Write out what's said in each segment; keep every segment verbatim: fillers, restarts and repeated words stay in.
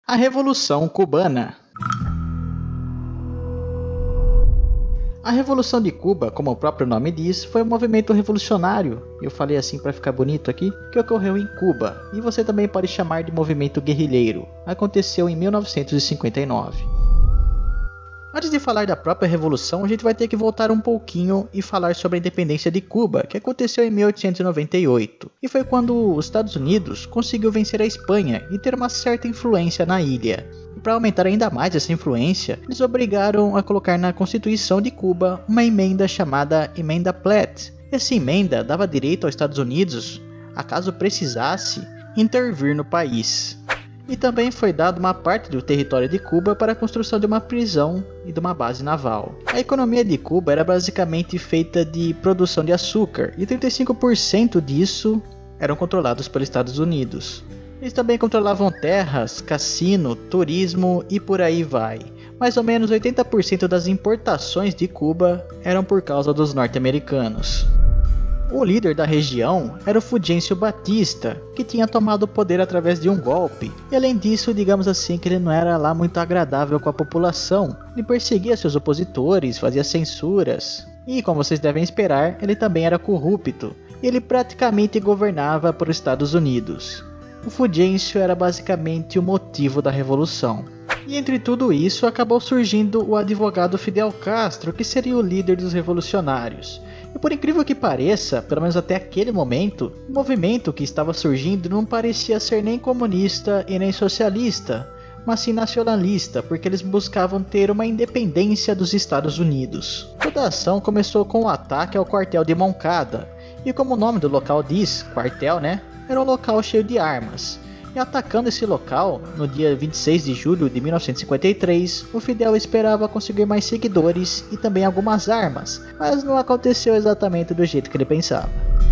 A Revolução Cubana. A Revolução de Cuba, como o próprio nome diz, foi um movimento revolucionário, eu falei assim para ficar bonito aqui, que ocorreu em Cuba, e você também pode chamar de movimento guerrilheiro. Aconteceu em mil novecentos e cinquenta e nove. Antes de falar da própria revolução, a gente vai ter que voltar um pouquinho e falar sobre a independência de Cuba, que aconteceu em mil oitocentos e noventa e oito, e foi quando os Estados Unidos conseguiu vencer a Espanha e ter uma certa influência na ilha. E para aumentar ainda mais essa influência, eles obrigaram a colocar na Constituição de Cuba uma emenda chamada Emenda Platt. Essa emenda dava direito aos Estados Unidos, a caso precisasse, intervir no país. E também foi dado uma parte do território de Cuba para a construção de uma prisão e de uma base naval. A economia de Cuba era basicamente feita de produção de açúcar, e trinta e cinco por cento disso eram controlados pelos Estados Unidos. Eles também controlavam terras, cassino, turismo e por aí vai. Mais ou menos oitenta por cento das importações de Cuba eram por causa dos norte-americanos. O líder da região era o Fulgêncio Batista, que tinha tomado o poder através de um golpe. E além disso, digamos assim, que ele não era lá muito agradável com a população. Ele perseguia seus opositores, fazia censuras. E, como vocês devem esperar, ele também era corrupto. E ele praticamente governava para os Estados Unidos. O Fulgêncio era basicamente o motivo da revolução. E entre tudo isso, acabou surgindo o advogado Fidel Castro, que seria o líder dos revolucionários. E por incrível que pareça, pelo menos até aquele momento, o movimento que estava surgindo não parecia ser nem comunista e nem socialista, mas sim nacionalista, porque eles buscavam ter uma independência dos Estados Unidos. Toda a ação começou com o ataque ao quartel de Moncada, e como o nome do local diz, quartel, né? Era um local cheio de armas. E atacando esse local, no dia vinte e seis de julho de mil novecentos e cinquenta e três, o Fidel esperava conseguir mais seguidores e também algumas armas, mas não aconteceu exatamente do jeito que ele pensava.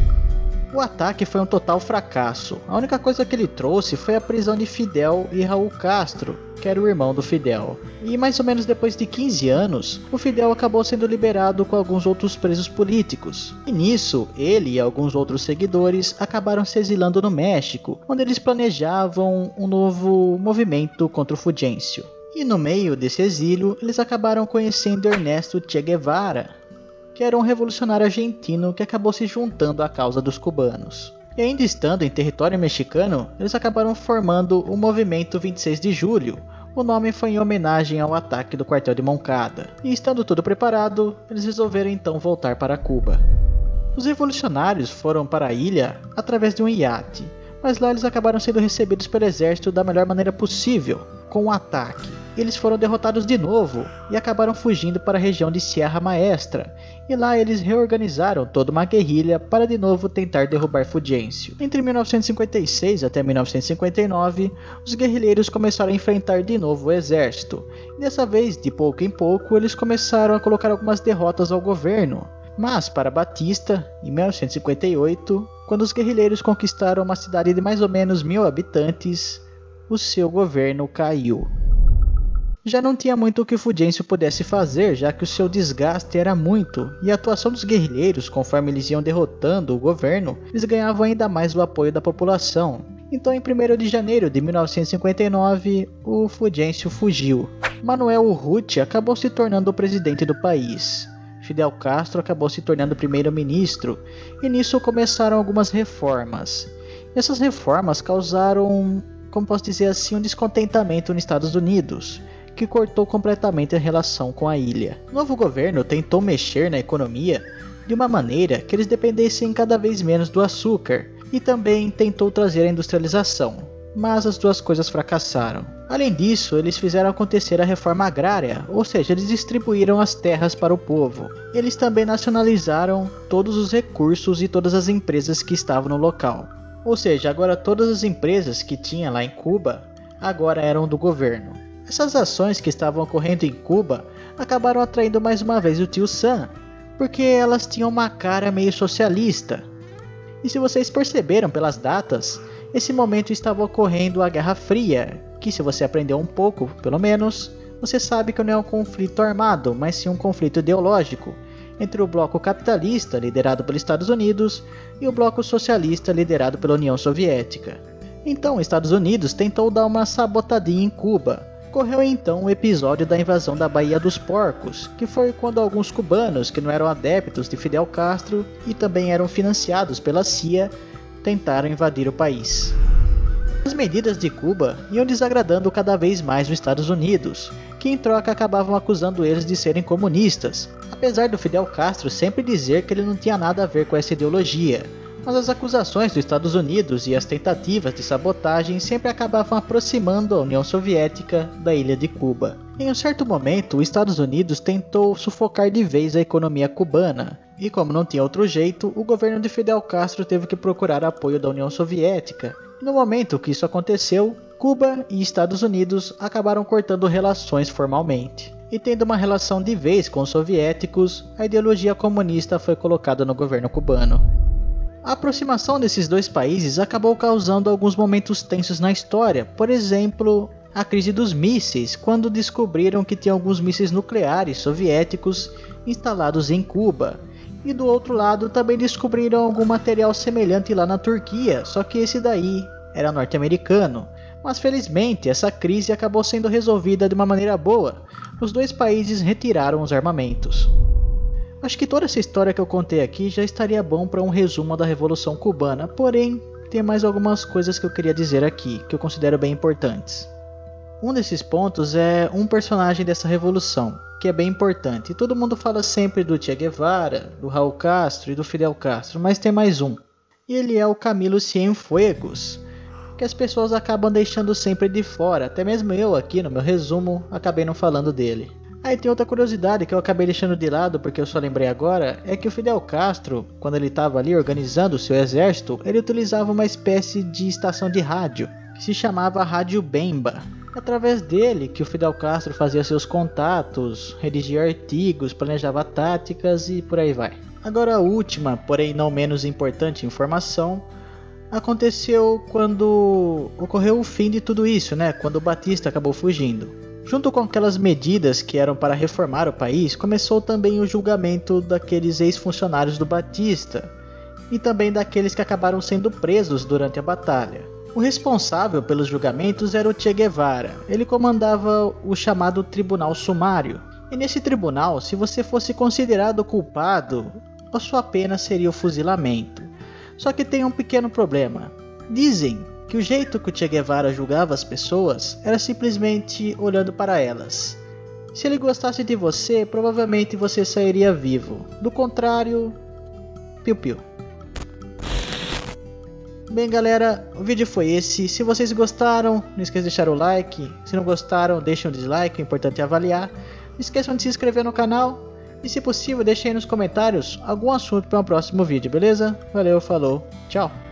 O ataque foi um total fracasso. A única coisa que ele trouxe foi a prisão de Fidel e Raul Castro, que era o irmão do Fidel. E mais ou menos depois de quinze anos, o Fidel acabou sendo liberado com alguns outros presos políticos. E nisso, ele e alguns outros seguidores acabaram se exilando no México, onde eles planejavam um novo movimento contra o Fulgêncio. E no meio desse exílio, eles acabaram conhecendo Ernesto Che Guevara, que era um revolucionário argentino que acabou se juntando à causa dos cubanos. E ainda estando em território mexicano, eles acabaram formando o Movimento vinte e seis de julho. O nome foi em homenagem ao ataque do quartel de Moncada. E estando tudo preparado, eles resolveram então voltar para Cuba. Os revolucionários foram para a ilha através de um iate, mas lá eles acabaram sendo recebidos pelo exército da melhor maneira possível, com um ataque. Eles foram derrotados de novo e acabaram fugindo para a região de Sierra Maestra, e lá eles reorganizaram toda uma guerrilha para de novo tentar derrubar Fulgêncio. Entre mil novecentos e cinquenta e seis até mil novecentos e cinquenta e nove, os guerrilheiros começaram a enfrentar de novo o exército, e dessa vez, de pouco em pouco, eles começaram a colocar algumas derrotas ao governo. Mas para Batista, em mil novecentos e cinquenta e oito, quando os guerrilheiros conquistaram uma cidade de mais ou menos mil habitantes, o seu governo caiu. Já não tinha muito o que o Fulgêncio pudesse fazer, já que o seu desgaste era muito, e a atuação dos guerrilheiros, conforme eles iam derrotando o governo, eles ganhavam ainda mais o apoio da população. Então em primeiro de janeiro de mil novecentos e cinquenta e nove, o Fulgêncio fugiu. Manuel Urrutia acabou se tornando o presidente do país. Fidel Castro acabou se tornando primeiro-ministro, e nisso começaram algumas reformas. Essas reformas causaram, como posso dizer assim, um descontentamento nos Estados Unidos, que cortou completamente a relação com a ilha. O novo governo tentou mexer na economia de uma maneira que eles dependessem cada vez menos do açúcar, e também tentou trazer a industrialização, mas as duas coisas fracassaram. Além disso, eles fizeram acontecer a reforma agrária, ou seja, eles distribuíram as terras para o povo. Eles também nacionalizaram todos os recursos e todas as empresas que estavam no local. Ou seja, agora todas as empresas que tinha lá em Cuba, agora eram do governo. Essas ações que estavam ocorrendo em Cuba acabaram atraindo mais uma vez o tio Sam, porque elas tinham uma cara meio socialista. E se vocês perceberam pelas datas, esse momento estava ocorrendo a Guerra Fria, que se você aprendeu um pouco, pelo menos, você sabe que não é um conflito armado, mas sim um conflito ideológico, entre o bloco capitalista, liderado pelos Estados Unidos, e o bloco socialista, liderado pela União Soviética. Então, os Estados Unidos tentou dar uma sabotadinha em Cuba. Ocorreu então o episódio da invasão da Baía dos Porcos, que foi quando alguns cubanos que não eram adeptos de Fidel Castro e também eram financiados pela C I A, tentaram invadir o país. As medidas de Cuba iam desagradando cada vez mais os Estados Unidos, que em troca acabavam acusando eles de serem comunistas, apesar do Fidel Castro sempre dizer que ele não tinha nada a ver com essa ideologia. Mas as acusações dos Estados Unidos e as tentativas de sabotagem sempre acabavam aproximando a União Soviética da ilha de Cuba. Em um certo momento, os Estados Unidos tentou sufocar de vez a economia cubana, e como não tinha outro jeito, o governo de Fidel Castro teve que procurar apoio da União Soviética. No momento que isso aconteceu, Cuba e Estados Unidos acabaram cortando relações formalmente. E tendo uma relação de vez com os soviéticos, a ideologia comunista foi colocada no governo cubano. A aproximação desses dois países acabou causando alguns momentos tensos na história, por exemplo, a crise dos mísseis, quando descobriram que tinha alguns mísseis nucleares soviéticos instalados em Cuba. E do outro lado também descobriram algum material semelhante lá na Turquia, só que esse daí era norte-americano. Mas felizmente essa crise acabou sendo resolvida de uma maneira boa, os dois países retiraram os armamentos. Acho que toda essa história que eu contei aqui já estaria bom para um resumo da Revolução Cubana, porém tem mais algumas coisas que eu queria dizer aqui, que eu considero bem importantes. Um desses pontos é um personagem dessa revolução, que é bem importante. Todo mundo fala sempre do Che Guevara, do Raul Castro e do Fidel Castro, mas tem mais um. E ele é o Camilo Cienfuegos, que as pessoas acabam deixando sempre de fora, até mesmo eu aqui no meu resumo acabei não falando dele. Aí tem outra curiosidade que eu acabei deixando de lado porque eu só lembrei agora, é que o Fidel Castro, quando ele estava ali organizando o seu exército, ele utilizava uma espécie de estação de rádio, que se chamava Rádio Bemba. Através dele que o Fidel Castro fazia seus contatos, redigia artigos, planejava táticas e por aí vai. Agora a última, porém não menos importante informação, aconteceu quando ocorreu o fim de tudo isso, né? Quando o Batista acabou fugindo. Junto com aquelas medidas que eram para reformar o país, começou também o julgamento daqueles ex-funcionários do Batista e também daqueles que acabaram sendo presos durante a batalha. O responsável pelos julgamentos era o Che Guevara. Ele comandava o chamado Tribunal Sumário. E nesse tribunal, se você fosse considerado culpado, a sua pena seria o fuzilamento. Só que tem um pequeno problema. Dizem que o jeito que o Che Guevara julgava as pessoas era simplesmente olhando para elas. Se ele gostasse de você, provavelmente você sairia vivo. Do contrário, piu-piu. Bem galera, o vídeo foi esse. Se vocês gostaram, não esqueçam de deixar o like. Se não gostaram, deixem um dislike, o importante é avaliar. Não esqueçam de se inscrever no canal. E se possível, deixem aí nos comentários algum assunto para um próximo vídeo, beleza? Valeu, falou, tchau!